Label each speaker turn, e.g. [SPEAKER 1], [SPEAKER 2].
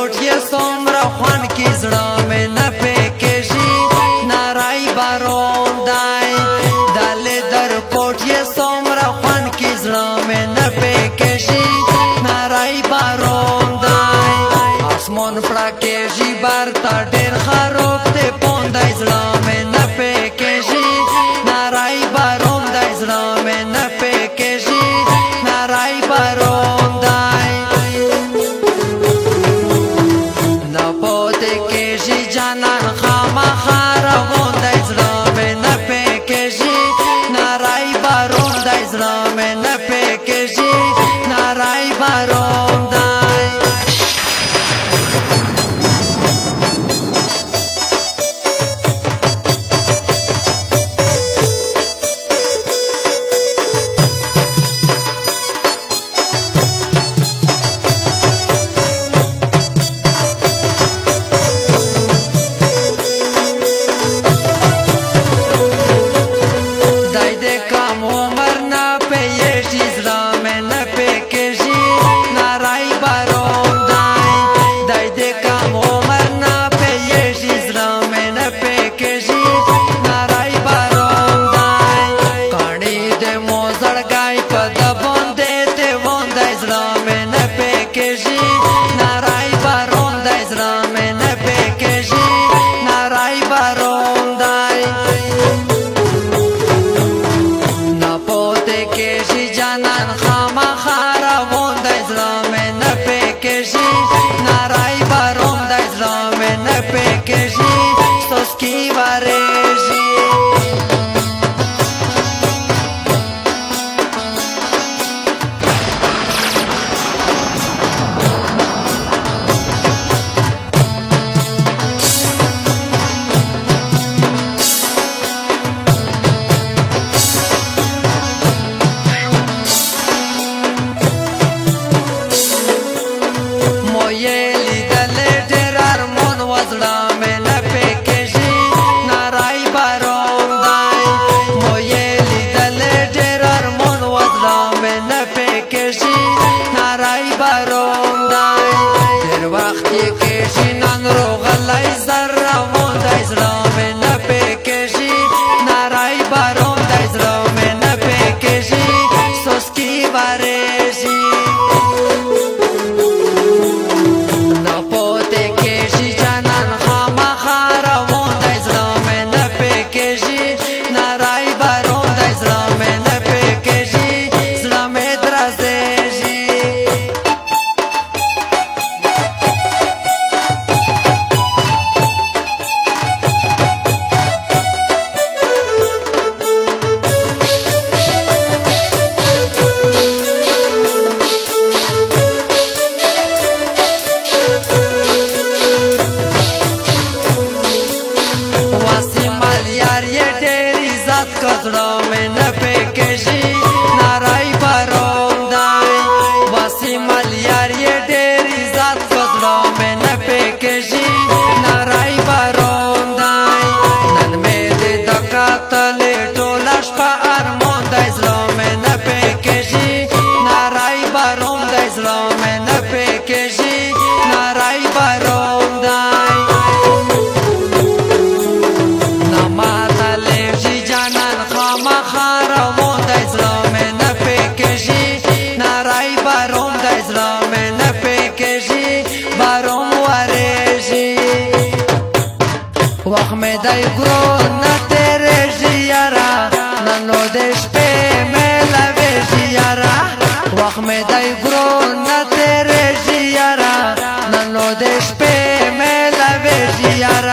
[SPEAKER 1] کوټ یې څومره خوند کې زړه مې نه پکېږي نری بارون دی دلې در کوټ یې څومره خوند کې زړه مې نه پکېږي نری بارون دی اسمان پړکېږي بر ته ډېر خروب دی پوندی زړه مې نه پکېږي نری بارون دی زړه مې نه پکېږي نری بارون دی نه پوتې کېږي جانان خامخا روان دی زړه مې نه پکېږي نری بارون دی زړه مې نه پکېږي نری بارون دی
[SPEAKER 2] وخت مې دی ګرو نه تېرېږي یاره ننو د شپې میلوېږي یاره وخت مې دی ګرو نه تېرېږي یاره ننو د شپې میلوېږي یاره